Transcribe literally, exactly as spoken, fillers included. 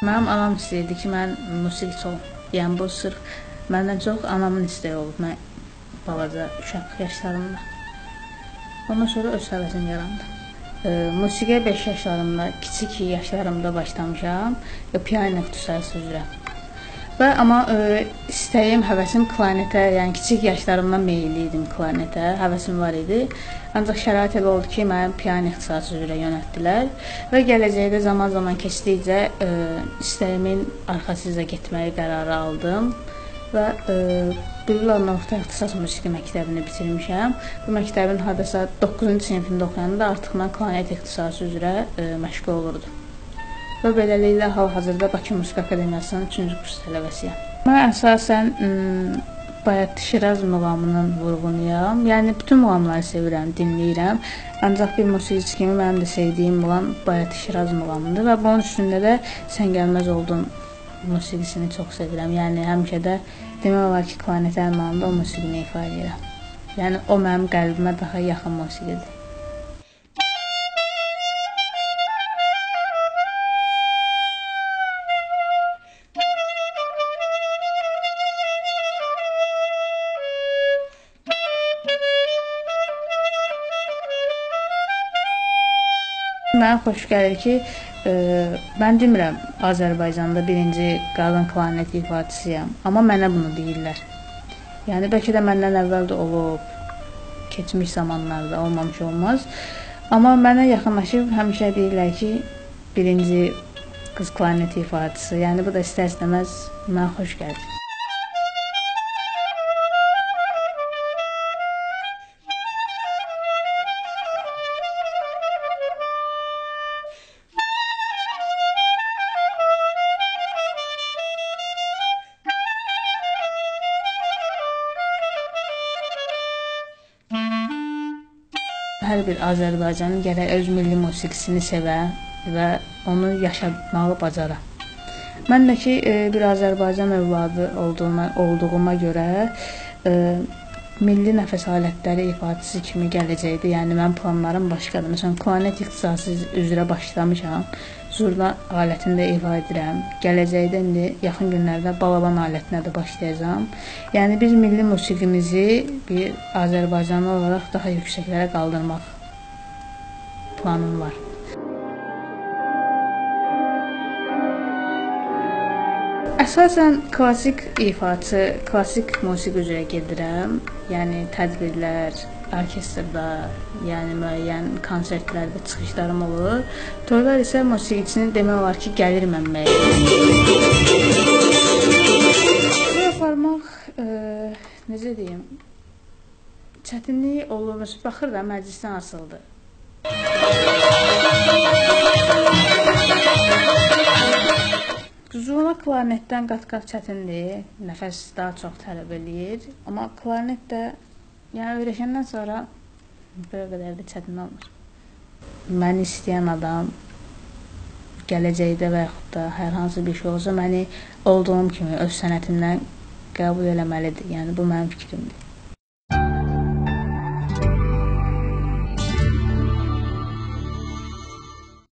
Mənim anam istəyirdi ki, mən musiqiçi olum. Yəni bu sırf məndən çox anamın istəyi olub mən balaca uşaq yaşlarımda. Ondan sonra öz həvəsim yarandı. E, musiqiyə beş yaşlarımda, kiçik yaşlarımda başlamışam. E, piano ixtisası üzrə. Və amma e, istəyim, həvəsim klarnetə, yəni kiçik yaşlarımdan meyilli idim klarnetə, həvəsim var idi. Ancaq şərait elə oldu ki, mənim piano ixtisası üzrə yönəltdilər və gələcəkdə zaman-zaman keçdikcə e, istəyimin arxasıca getməyi qərarı aldım və e, Bülbül adına orta ixtisas musiqi məktəbini bitirmişəm. Bu məktəbin hardasa doqquzuncu sinifində oxuyanda artıq mən klarnet ixtisası üzrə e, məşğul olurdum. Və beləliklə hal-hazırda Bakı Musiqi Akademiyasının üçüncü kurs tələbəsiyəm. Mən əsasən Bayat Şiraz muğamının vurğunuyam. Yəni bütün muğamları sevirəm, dinləyirəm. Ancaq bir musiqiçi kimi mənim də sevdiyim muğam Bayat Şiraz muğamıdır və bunun üstündə də Sən Gəlməz Oldun musiqisini çox sevirəm. Yəni həmişə də demək olar ki, klarnet əlmanında o musiqini ifa edirəm. Yəni o mənim qəlbimə daha yaxın musiqidir. Mənə xoş gəlir ki, e, mən demirəm Azərbaycanda birinci qadın klarnet ifaçısıyam, amma mənə bunu deyirlər. Yəni bəlkə də məndən əvvəl də olub, keçmiş zamanlarda olmamış olmaz. Amma mənə yaxınlaşıb həmişə deyirlər ki, birinci qız klarnet ifaçısı. Yəni bu da istər-istəməz mənə xoş gəlir. Hər bir Azərbaycanlı gərək öz milli musiqisini sevə və onu yaşamağı bacara. Mən də ki, bir Azərbaycan övladı olduğuma, olduğuma görə e, milli nəfəs alətləri ifaçısı kimi gələcəkdir. Yəni, mən planlarım başqadır. Məsələn, klarnet ixtisası üzrə başlamışam. Zurna alətini də ifa edirəm. Gələcəkdə indi yaxın günlərdə balaban alətinə də başlayacağam. Yəni, biz milli musiqimizi bir Azərbaycanlı olaraq daha yüksəklərə qaldırmaq planım var. Əsasən klassik ifaçı, klassik musiqi üzrə gedirəm. Yəni, tədbirlər, orkestrda, yəni müəyyən konsertlərdə çıxışlarım olur. Toylar isə musiqiçinin demək olar ki, gəlir mənbəyi. Toy aparmaq, e, necə deyim, çətinliyi olur. Baxır da, məclisdən asıldı. Zurna klarnetdən qat-qat çətindir, nəfəs daha çox tələb eləyir. Amma klarnet də, yəni öyrəşəndən sonra belə qədər də çətin olmur. Məni istəyən adam gələcəkdə və yaxud da hər hansı bir şey olsa, məni olduğum kimi öz sənətimdən qəbul eləməlidir. Yəni bu mənim fikrimdir.